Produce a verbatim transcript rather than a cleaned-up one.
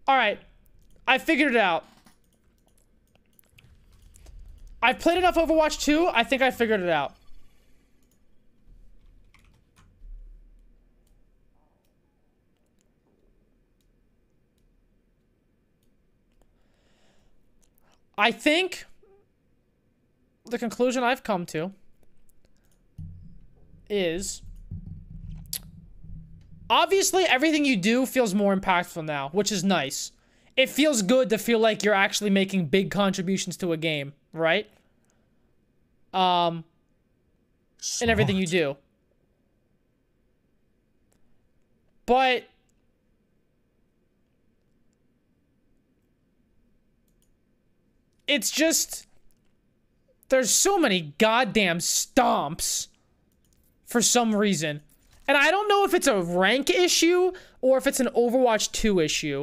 Alright. I figured it out. I've played enough Overwatch two, I think I figured it out. I think the conclusion I've come to is obviously everything you do feels more impactful now, which is nice. It feels good to feel like you're actually making big contributions to a game, right? Um, in everything you do. But it's just, there's so many goddamn stomps for some reason. And I don't know if it's a rank issue or if it's an Overwatch two issue.